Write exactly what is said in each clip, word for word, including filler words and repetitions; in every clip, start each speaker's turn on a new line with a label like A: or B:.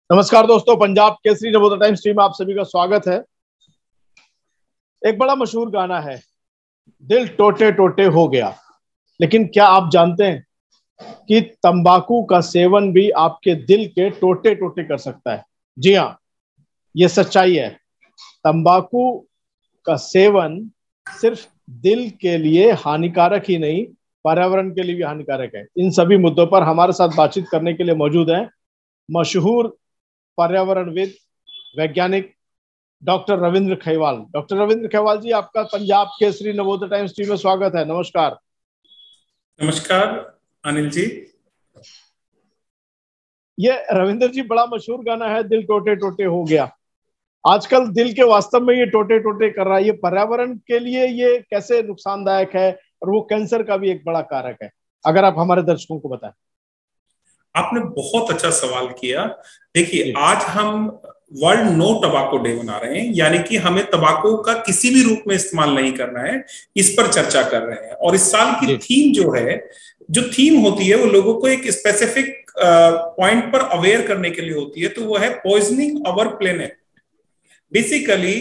A: नमस्कार दोस्तों, Punjab Kesari Navodaya Times team में आप सभी का स्वागत है। एक बड़ा मशहूर गाना है, दिल टोटे टोटे हो गया। लेकिन क्या आप जानते हैं कि तंबाकू का सेवन भी आपके दिल के टोटे टोटे कर सकता है? जी हाँ, ये सच्चाई है। तंबाकू का सेवन सिर्फ दिल के लिए हानिकारक ही नहीं, पर्यावरण के लिए भी हानिकारक है। इन सभी मुद्दों पर हमारे साथ बातचीत करने के लिए मौजूद हैं मशहूर पर्यावरणविद, वैज्ञानिक डॉक्टर रविंद्र खेवाल। डॉक्टर रविंद्र खेवाल जी, आपका पंजाब केसरी नवोदय टाइम्स टीम में स्वागत है। नमस्कार।
B: नमस्कार अनिल जी।
A: ये रविंद्र जी, बड़ा मशहूर गाना है, दिल टोटे टोटे हो गया। आजकल दिल के वास्तव में ये टोटे टोटे कर रहा है। ये पर्यावरण के लिए ये कैसे नुकसानदायक है, और वो कैंसर का भी एक बड़ा कारक है? अगर आप हमारे दर्शकों को बताएं।
B: आपने बहुत अच्छा सवाल किया। देखिए,
A: जी
B: आज हम वर्ल्ड नो टबाको डे मना रहे हैं, यानी कि हमें तंबाकू का किसी भी रूप में इस्तेमाल नहीं करना है, इस पर चर्चा कर रहे हैं। और इस साल की
A: जी
B: थीम जो है, जो थीम होती है वो लोगों को एक स्पेसिफिक पॉइंट पर अवेयर करने के लिए होती है, तो वो है poisoning our planet. Basically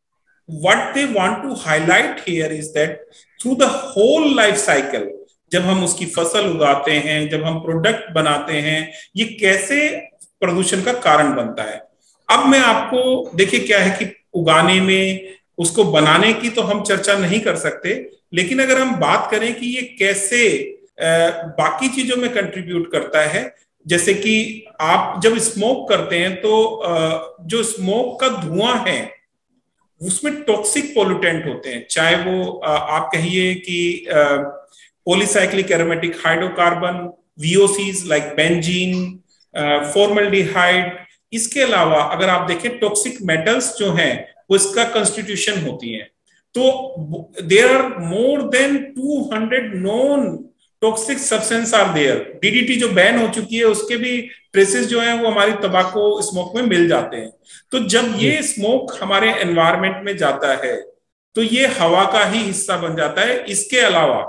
B: what they want to highlight here is that through the whole life cycle, जब हम उसकी फसल उगाते हैं, जब हम प्रोडक्ट बनाते हैं, ये कैसे प्रदूषण का कारण बनता है। अब मैं आपको, देखिए क्या है कि उगाने में, उसको बनाने की तो हम चर्चा नहीं कर सकते, लेकिन अगर हम बात करें कि ये कैसे आ, बाकी चीजों में कंट्रीब्यूट करता है, जैसे कि आप जब स्मोक करते हैं तो आ, जो स्मोक का धुआं है उसमें टॉक्सिक पोल्यूटेंट होते हैं, चाहे वो आप कहिए कि polycyclic aromatic hydrocarbon, VOCs like benzene, formaldehyde. इसके अलावा अगर आप देखें टॉक्सिक मेटल्स जो हैं वो इसका कंस्टिट्यूशन होती हैं। तो there are more than two hundred known toxic substance are there. DDT जो बैन हो चुकी है उसके भी ट्रेसेस जो हैं वो हमारी तंबाकू स्मोक में मिल जाते हैं। तो जब ये स्मोक हमारे एनवायरनमेंट में जाता है तो ये हवा का ही हिस्सा बन जाता है। इसके अलावा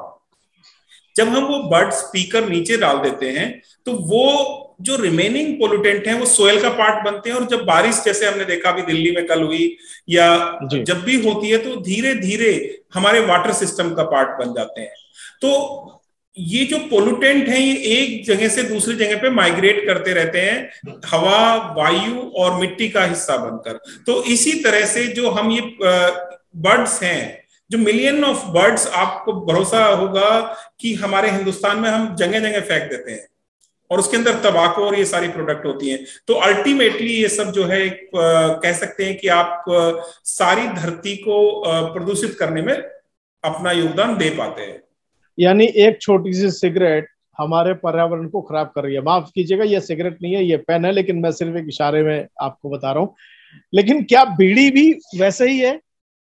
B: जब हम वो बर्ड स्पीकर नीचे डाल देते हैं तो वो जो रिमेनिंग पोल्यूटेंट हैं वो सोयल का पार्ट बनते हैं, और जब बारिश, जैसे हमने देखा अभी दिल्ली में कल हुई या जब भी होती है, तो धीरे धीरे हमारे वाटर सिस्टम का पार्ट बन जाते हैं। तो ये जो पोल्यूटेंट हैं ये एक जगह से दूसरी जगह पे माइग्रेट करते रहते हैं, हवा, वायु और मिट्टी का हिस्सा बनकर। तो इसी तरह से जो हम ये बर्ड्स हैं, जो मिलियन ऑफ बर्ड्स, आपको भरोसा होगा कि हमारे हिंदुस्तान में हम जगह जगह फेंक देते हैं और उसके अंदर तंबाकू और ये सारी प्रोडक्ट होती हैं। तो अल्टीमेटली ये सब जो है एक, कह सकते हैं कि आप सारी धरती को प्रदूषित करने में अपना योगदान दे पाते हैं।
A: यानी एक छोटी सी सिगरेट हमारे पर्यावरण को खराब कर रही है। माफ कीजिएगा, ये सिगरेट नहीं है, ये पेन है, लेकिन मैं सिर्फ एक इशारे में आपको बता रहा हूं। लेकिन क्या बीड़ी भी वैसे ही है?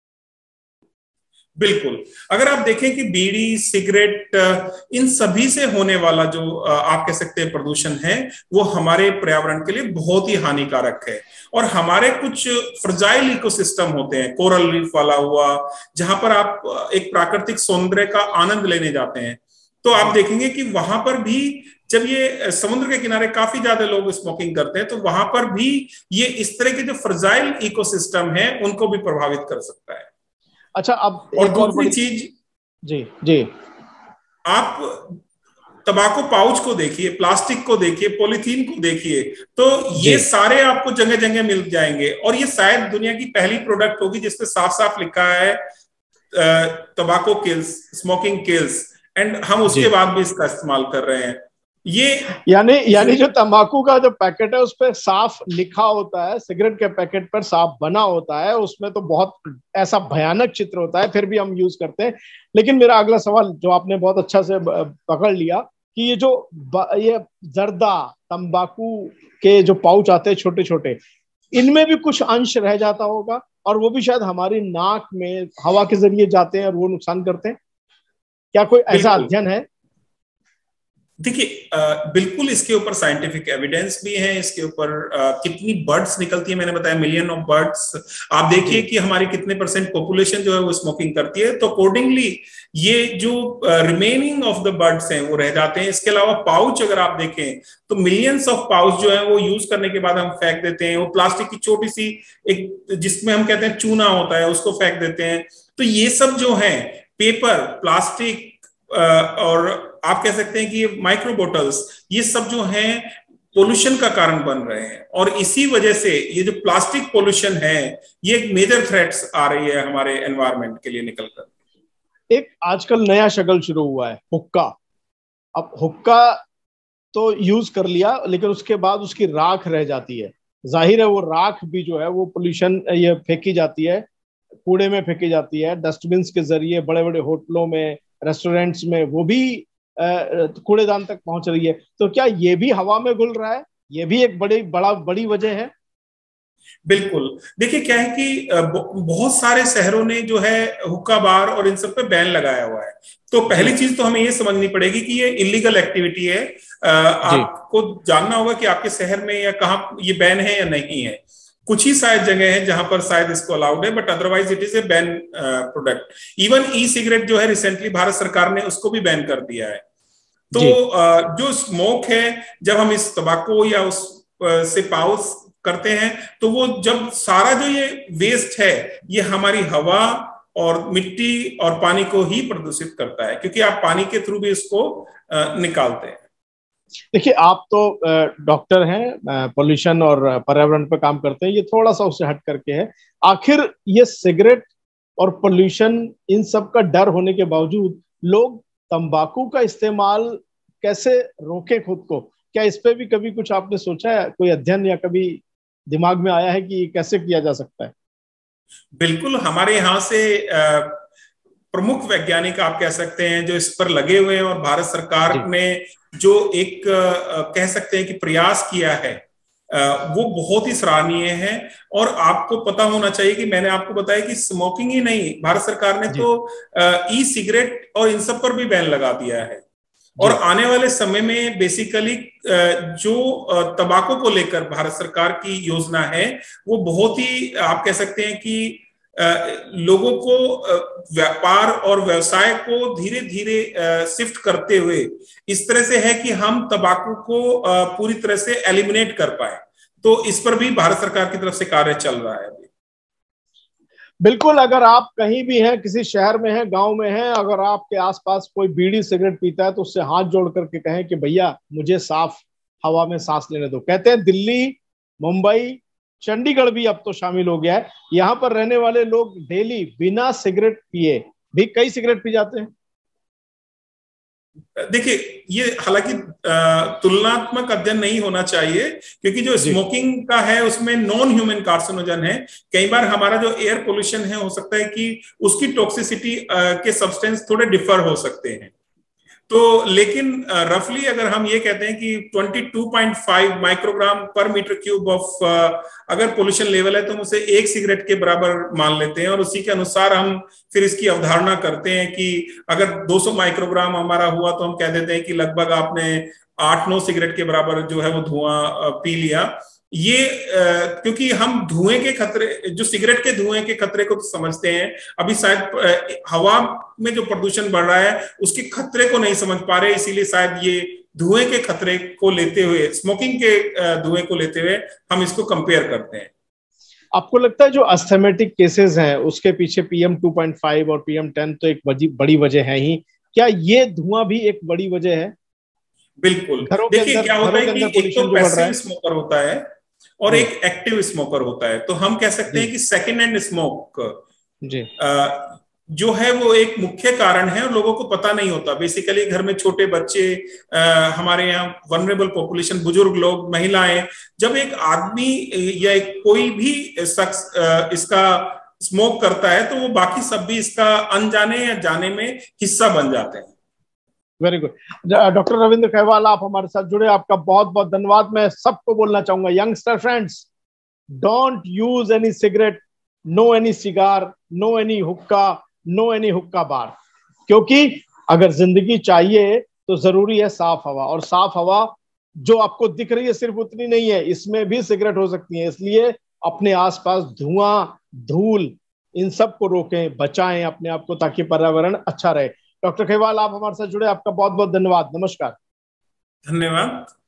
B: बिल्कुल। अगर आप देखें कि बीड़ी, सिगरेट, इन सभी से होने वाला जो आप कह सकते हैं प्रदूषण है, वो हमारे पर्यावरण के लिए बहुत ही हानिकारक है। और हमारे कुछ फ्रजाइल इकोसिस्टम होते हैं, कोरल रीफ वाला हुआ, जहां पर आप एक प्राकृतिक सौंदर्य का आनंद लेने जाते हैं, तो आप देखेंगे कि वहां पर भी जब ये समुद्र के किनारे काफी ज्यादा लोग स्मोकिंग करते हैं, तो वहां पर भी ये इस तरह के जो फ्रजाइल इकोसिस्टम है उनको भी प्रभावित कर सकता है।
A: अच्छा, अब
B: और
A: एक और
B: दूसरी
A: बड़ी
B: चीज,
A: जी जी
B: आप तंबाकू पाउच को देखिए, प्लास्टिक को देखिए, पॉलीथीन को देखिए, तो ये सारे आपको जगह जगह मिल जाएंगे। और ये शायद दुनिया की पहली प्रोडक्ट होगी जिसपे साफ साफ लिखा है तंबाकू किल्स, स्मोकिंग किल्स, एंड हम उसके बाद भी इसका इस्तेमाल कर रहे हैं। ये
A: यानी यानी जो तंबाकू का जो पैकेट है उस पर साफ लिखा होता है, सिगरेट के पैकेट पर साफ बना होता है, उसमें तो बहुत ऐसा भयानक चित्र होता है, फिर भी हम यूज करते हैं। लेकिन मेरा अगला सवाल जो आपने बहुत अच्छा से पकड़ लिया कि ये जो ये जर्दा तंबाकू के जो पाउच आते हैं छोटे छोटे, इनमें भी कुछ अंश रह जाता होगा, और वो भी शायद हमारी नाक में हवा के जरिए जाते हैं और वो नुकसान करते हैं। क्या कोई ऐसा अध्ययन है?
B: देखिए, बिल्कुल इसके ऊपर साइंटिफिक एविडेंस भी है, इसके ऊपर कितनी बर्ड्स निकलती है, मैंने बताया मिलियन ऑफ बर्ड्स। आप देखिए कि हमारी कितने परसेंट पॉपुलेशन जो है वो स्मोकिंग करती है, तो अकॉर्डिंगली ये जो रिमेनिंग ऑफ द बर्ड्स हैं वो रह जाते हैं। इसके अलावा पाउच अगर आप देखें तो मिलियंस ऑफ पाउच जो है वो यूज करने के बाद हम फेंक देते हैं। वो प्लास्टिक की छोटी सी एक जिसमें हम कहते हैं चूना होता है उसको फेंक देते हैं। तो ये सब जो है पेपर, प्लास्टिक और आप कह सकते हैं कि ये माइक्रो बोटल्स, ये सब जो हैं पोल्यूशन का कारण बन रहे हैं। और इसी वजह से ये जो प्लास्टिक पोल्यूशन है ये एक मेजर थ्रेट्स आ रही है हमारे एनवायरनमेंट के लिए निकलकर।
A: एक आजकल नया शक्ल शुरू हुआ है, हुक्का। अब हुक्का तो यूज कर लिया, लेकिन उसके बाद उसकी राख रह जाती है। जाहिर है वो राख भी जो है वो पोल्यूशन, ये फेंकी जाती है, कूड़े में फेंकी जाती है, डस्टबिन के जरिए बड़े बड़े होटलों में, रेस्टोरेंट्स में वो भी कूड़ेदान तक पहुंच रही है। तो क्या ये भी हवा में घुल रहा है? ये भी एक बड़ी बड़ा बड़ी वजह है।
B: बिल्कुल। देखिए क्या है कि बहुत सारे शहरों ने जो है हुक्का बार और इन सब पे बैन लगाया हुआ है। तो पहली चीज तो हमें ये समझनी पड़ेगी कि ये इलीगल एक्टिविटी है। आपको जानना होगा कि आपके शहर में या कहाँ ये बैन है या नहीं है। कुछ ही शायद जगह है जहां पर शायद इसको अलाउड है, but otherwise it is a ban product. Even E cigarette जो है रिसेंटली भारत सरकार ने उसको भी बैन कर दिया है। तो uh, जो स्मोक है, जब हम इस तंबाकू या उस uh, से पाउस करते हैं तो वो जब सारा जो ये वेस्ट है ये हमारी हवा और मिट्टी और पानी को ही प्रदूषित करता है, क्योंकि आप पानी के थ्रू भी इसको uh, निकालते हैं।
A: देखिए, आप तो डॉक्टर हैं, पोल्यूशन और पर्यावरण पर काम करते हैं, ये थोड़ा सा उससे हट करके है। आखिर ये सिगरेट और पोल्यूशन, इन सब का डर होने के बावजूद लोग तंबाकू का इस्तेमाल कैसे रोके खुद को? क्या इस पे भी कभी कुछ आपने सोचा है, कोई अध्ययन या कभी दिमाग में आया है कि ये कैसे किया जा सकता है?
B: बिल्कुल, हमारे यहाँ से प्रमुख वैज्ञानिक आप कह सकते हैं जो इस पर लगे हुए हैं, और भारत सरकार ने जो एक कह सकते हैं कि प्रयास किया है वो बहुत ही सराहनीय है। और आपको पता होना चाहिए कि मैंने आपको बताया कि स्मोकिंग ही नहीं, भारत सरकार ने तो ई सिगरेट और इन सब पर भी बैन लगा दिया है। और आने वाले समय में बेसिकली जो तंबाकू को लेकर भारत सरकार की योजना है वो बहुत ही आप कह सकते हैं कि लोगों को व्यापार और व्यवसाय को धीरे धीरे शिफ्ट करते हुए इस तरह से है कि हम तंबाकू को पूरी तरह से एलिमिनेट कर पाए। तो इस पर भी भारत सरकार की तरफ से कार्य चल रहा है अभी।
A: बिल्कुल, अगर आप कहीं भी हैं, किसी शहर में हैं, गांव में हैं, अगर आपके आसपास कोई बीड़ी सिगरेट पीता है तो उससे हाथ जोड़ करके कहें कि भैया मुझे साफ हवा में सांस लेने दो। कहते हैं दिल्ली, मुंबई, चंडीगढ़ भी अब तो शामिल हो गया है। यहाँ पर रहने वाले लोग डेली बिना सिगरेट पिए भी कई सिगरेट पी जाते हैं।
B: देखिए, ये हालांकि तुलनात्मक अध्ययन नहीं होना चाहिए, क्योंकि जो स्मोकिंग का है उसमें नॉन ह्यूमन कार्सिनोजन है। कई बार हमारा जो एयर पोल्यूशन है हो सकता है कि उसकी टॉक्सिसिटी के सब्सटेंस थोड़े डिफर हो सकते हैं। तो लेकिन रफली अगर हम ये कहते हैं कि बाईस पॉइंट पाँच microgram per metre cube of अगर पोल्यूशन लेवल है तो हम उसे एक सिगरेट के बराबर मान लेते हैं, और उसी के अनुसार हम फिर इसकी अवधारणा करते हैं कि अगर दो सौ माइक्रोग्राम हमारा हुआ तो हम कह देते हैं कि लगभग आपने आठ नौ सिगरेट के बराबर जो है वो धुआं पी लिया। ये क्योंकि हम धुएं के खतरे, जो सिगरेट के धुएं के खतरे को तो समझते हैं, अभी शायद हवा में जो प्रदूषण बढ़ रहा है उसके खतरे को नहीं समझ पा रहे, इसीलिए शायद ये धुएं के खतरे को लेते हुए, स्मोकिंग के धुएं को लेते हुए हम इसको कंपेयर करते हैं।
A: आपको लगता है जो अस्थमेटिक केसेस हैं उसके पीछे पीएम टू पॉइंट फाइव और पीएम टेन तो एक बड़ी वजह है ही, क्या ये धुआं भी एक बड़ी वजह है?
B: बिल्कुल। देखिए क्या होता है कि एक तो पैसिव स्मोकर होता है और एक एक्टिव स्मोकर होता है। तो हम कह सकते हैं कि सेकेंड हैंड स्मोक जी जो है वो एक मुख्य कारण है और लोगों को पता नहीं होता। बेसिकली घर में छोटे बच्चे, आ, हमारे यहाँ वनरेबल पॉपुलेशन, बुजुर्ग लोग, महिलाएं, जब एक आदमी या एक कोई भी शख्स इसका स्मोक करता है तो वो बाकी सब भी इसका अनजाने या जाने में हिस्सा बन जाते हैं।
A: Very good. Doctor Ravindra Kherwal, आप हमारे साथ जुड़े, आपका बहुत बहुत धन्यवाद। मैं सबको बोलना चाहूंगा, youngster friends, don't use any cigarette, no any cigar, no any hookah, no any hookah bar, क्योंकि अगर जिंदगी चाहिए तो जरूरी है साफ हवा। और साफ हवा जो आपको दिख रही है सिर्फ उतनी नहीं है, इसमें भी सिगरेट हो सकती है। इसलिए अपने आसपास धुआं, धूल, इन सब को रोकें, बचाएं अपने आप को, ताकि पर्यावरण अच्छा रहे। डॉक्टर खेवाल, आप हमारे साथ जुड़े, आपका बहुत बहुत धन्यवाद। नमस्कार।
B: धन्यवाद।